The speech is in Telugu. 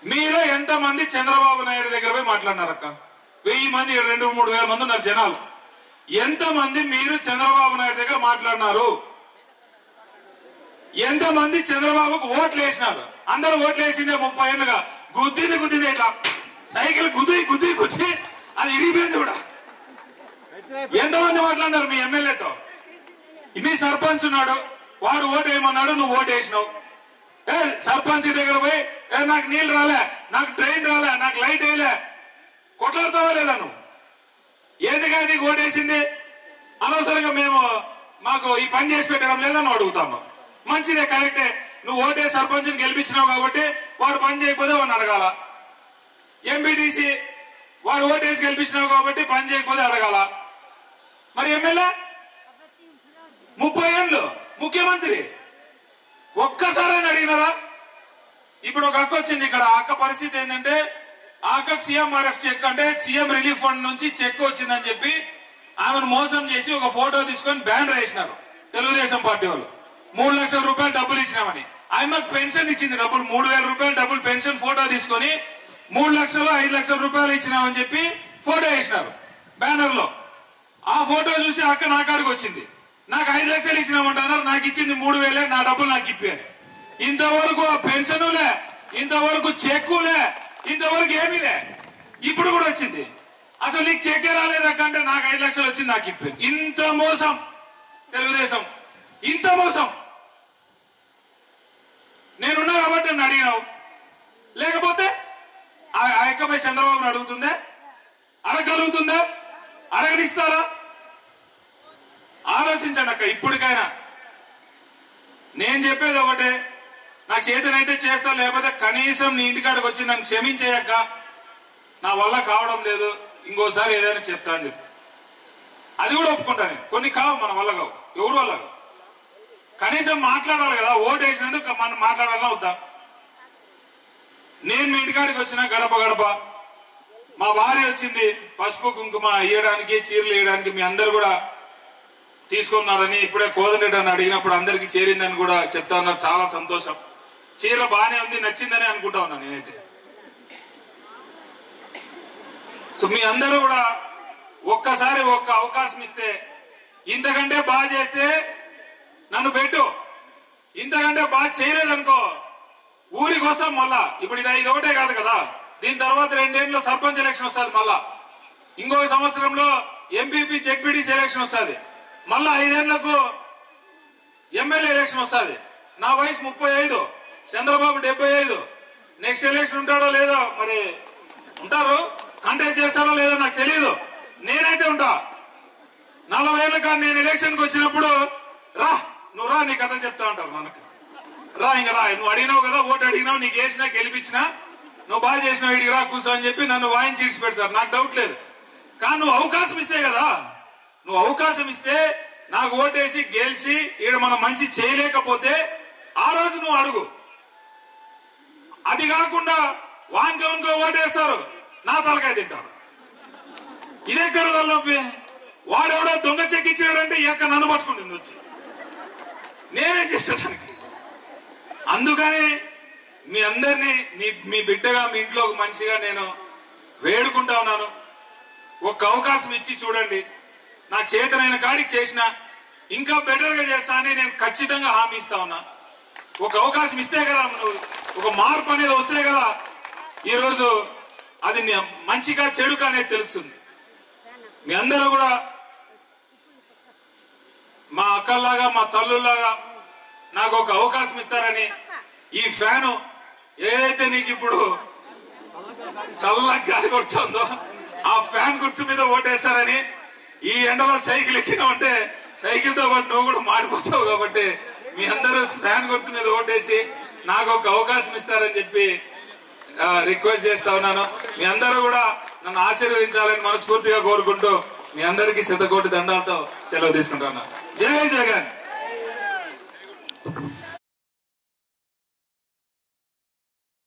మీలో ఎంత మంది చంద్రబాబు నాయుడు దగ్గర పోయి మాట్లాడినారక్క? 1000 మంది 2-3 వేల మంది ఉన్నారు జనాలు. ఎంత మంది మీరు చంద్రబాబు నాయుడు దగ్గర మాట్లాడినారు? ఎంత మంది చంద్రబాబుకు ఓట్లు వేసినారు? అందరూ ఓట్లు వేసిందే 30 ఏళ్ళుగా. గుద్దింది ఇట్లా సైకిల్ గుద్ది అది ఇరిగిపోయింది కూడా. ఎంతమంది మాట్లాడినారు మీ ఎమ్మెల్యేతో? మీ సర్పంచ్ ఉన్నాడు, వాడు ఓటు వేయమన్నాడు, నువ్వు ఓటు వేసినావు. సర్పంచ్ దగ్గర పోయి నాకు నీళ్లు రాలే, నాకు ట్రైన్ రాలే, నాకు లైట్ వేయలే, కొట్లాడతావా లేదా నువ్వు? ఎందుకని నీకు ఓటేసింది? అనవసరంగా మాకు ఈ పని చేసి పెట్టడం లేదని అడుగుతాము. మంచిదే, కరెక్టే. నువ్వు ఓటేసి సర్పంచ్ని గెలిపించినావు కాబట్టి వాడు పని చేయకపోతే వాడిని అడగాల. ఎంపీటీసీ వాడు ఓటేసి గెలిపించినావు కాబట్టి పని చేయకపోతే అడగాల. మరి ఎమ్మెల్యే 30 ఏళ్ళు ముఖ్యమంత్రి ఒక్కసారైనా అడిగినారా? ఇప్పుడు ఒక అక్క వచ్చింది ఇక్కడ. అక్క పరిస్థితి ఏంటంటే ఆ అక్కకు సీఎంఆర్ఎఫ్ చెక్ అంటే సీఎం రిలీఫ్ ఫండ్ నుంచి చెక్ వచ్చిందని చెప్పి ఆమెను మోసం చేసి ఒక ఫోటో తీసుకొని బ్యానర్ వేసినారు తెలుగుదేశం పార్టీ వాళ్ళు. 3 లక్షల రూపాయలు డబ్బులు ఇచ్చినామని. ఆమెకు పెన్షన్ ఇచ్చింది డబ్బులు, 3000 రూపాయలు డబ్బులు పెన్షన్ ఫోటో తీసుకొని 3 లక్షలు 5 లక్షల రూపాయలు ఇచ్చినామని చెప్పి ఫోటో వేసినారు బ్యానర్ లో. ఆ ఫోటో చూసి అక్క నా కాడికి వచ్చింది. నాకు 5 లక్షలు ఇచ్చినామంటున్నారు, నాకు ఇచ్చింది 3000, నా డబ్బులు నాకు ఇప్పారు. ఇంతవరకు పెన్షనులే, ఇంతవరకు చెక్కులే, ఇంతవరకు ఏమీ లే. ఇప్పుడు కూడా వచ్చింది. అసలు నీకు చెక్కే రాలేదక్కంటే నాకు 5 లక్షలు వచ్చింది, నాకు ఇప్పారు. ఇంత మోసం తెలుగుదేశం, ఇంత మోసం. నేనున్నా కాబట్టి నన్ను అడిగినావు, లేకపోతే ఆ అక్కపై చంద్రబాబును అడుగుతుందా? అడగలుగుతుందా? అడగనిస్తారా? ఆలోచించండి అక్క. ఇప్పటికైనా నేను చెప్పేది ఒకటే, నాకు చేతనైతే చేస్తా, లేకపోతే కనీసం నీ ఇంటికాడికి వచ్చి నన్ను క్షమించేయక్క, నా వల్ల కావడం లేదు, ఇంకోసారి ఏదైనా చెప్తా అని చెప్పి అది కూడా ఒప్పుకుంటాను. కొన్ని కావు, మన వల్ల కావు, ఎవరు వల్ల కావు. కనీసం మాట్లాడాలి కదా, ఓటు వేసినందుకు మనం మాట్లాడాలన్నా వద్దా? నేను మీ ఇంటికాడికి వచ్చిన గడప గడప మా భార్య వచ్చింది పసుపు కుంకుమ ఇయ్యడానికి, చీరలు ఇయ్యడానికి. మీ అందరు కూడా తీసుకున్నారని ఇప్పుడే కోదండరెడ్డి అని అడిగినప్పుడు అందరికి చేరిందని కూడా చెప్తా ఉన్నారు. చాలా సంతోషం. చీర బానే ఉంది, నచ్చిందని అనుకుంటా ఉన్నా నేనైతే. సో మీ అందరూ కూడా ఒక్కసారి ఒక్క అవకాశం ఇస్తే, ఇంతకంటే బాగా చేస్తే నన్ను పెట్టు, ఇంతకంటే బాగా చేయలేదనుకో ఊరి కోసం మళ్ళా. ఇప్పుడు ఇది ఒకటే కాదు కదా, దీని తర్వాత 2 ఏళ్ళలో సర్పంచ్ ఎలక్షన్ వస్తుంది, మళ్ళా ఇంకొక సంవత్సరంలో ఎంపీపీ జెడ్పీటీసీ ఎలక్షన్ వస్తుంది, మళ్ళా 5 ఏళ్లకు ఎమ్మెల్యే ఎలక్షన్ వస్తుంది. నా వయసు 35, చంద్రబాబు 75. నెక్స్ట్ ఎలక్షన్ ఉంటాడో లేదో, మరి ఉంటారు, కంటెస్ట్ చేస్తాడో లేదో నాకు తెలియదు. నేనైతే ఉంటా. 40 ఏళ్ల కాదు నేను ఎలక్షన్ కి వచ్చినప్పుడు, రా నువ్వు రా, నీ కథ చెప్తా ఉంటారు మనకు. రా, ఇంకా రా, నువ్వు అడిగినావు కదా, ఓటు అడిగినావు, నీకు వేసినా గెలిపించినా, నువ్వు బాగా చేసినావు, ఇడికి రా కూర్చో అని చెప్పి నన్ను వాయించి ఇడిచి పెడతారు, నాకు డౌట్ లేదు. కానీ నువ్వు అవకాశం ఇస్తే కదా, నువ్వు అవకాశం ఇస్తే నాకు ఓటేసి గెలిచి ఈడ మనం మంచి చేయలేకపోతే ఆ రోజు నువ్వు అడుగు. అది కాకుండా వానికో ఓటేస్తారు, నా తలకాయ తింటారు. ఇదెక్కడ వాళ్ళొప్పి? వాడెవడో దొంగ చెక్ ఇచ్చినాడంటే ఎక్క నన్ను పట్టుకుంటుంది వచ్చి, నేనేం చేసేదానికి. అందుకని మీ అందరినీ మీ బిడ్డగా, మీ ఇంట్లో ఒక మనిషిగా నేను వేడుకుంటా ఉన్నాను. ఒక్క అవకాశం ఇచ్చి చూడండి. నా చేతనైన కాడికి చేసిన ఇంకా బెటర్ గా చేస్తా అని నేను ఖచ్చితంగా హామీ ఇస్తా ఉన్నా. ఒక అవకాశం ఇస్తే కదా, ఒక మార్పు అనేది వస్తే కదా ఈరోజు అది మంచిగా చెడుగా అనేది తెలుస్తుంది. మీ అందరూ కూడా మా అక్కల్లాగా, మా తల్లుల్లాగా నాకు ఒక అవకాశం ఇస్తారని, ఈ ఫ్యాను ఏదైతే నీకు ఇప్పుడు చల్లగా గాలి కొడుతుందో ఆ ఫ్యాన్ గుర్తు మీద ఓటేస్తారని, ఈ ఎండలో సైకిల్ ఎక్కినామంటే సైకిల్ తో పాటు నువ్వు కూడా మాడిపోతావు. కాబట్టి మీ అందరూ ఫ్యాన్ గుర్తు మీద ఓటేసి నాకు ఒక అవకాశం ఇస్తారని చెప్పి రిక్వెస్ట్ చేస్తా ఉన్నాను. మీ అందరూ కూడా నన్ను ఆశీర్వదించాలని మనస్ఫూర్తిగా కోరుకుంటూ మీ అందరికీ శతకోటి దండాలతో సెలవు తీసుకుంటున్నాను. జై జగన్.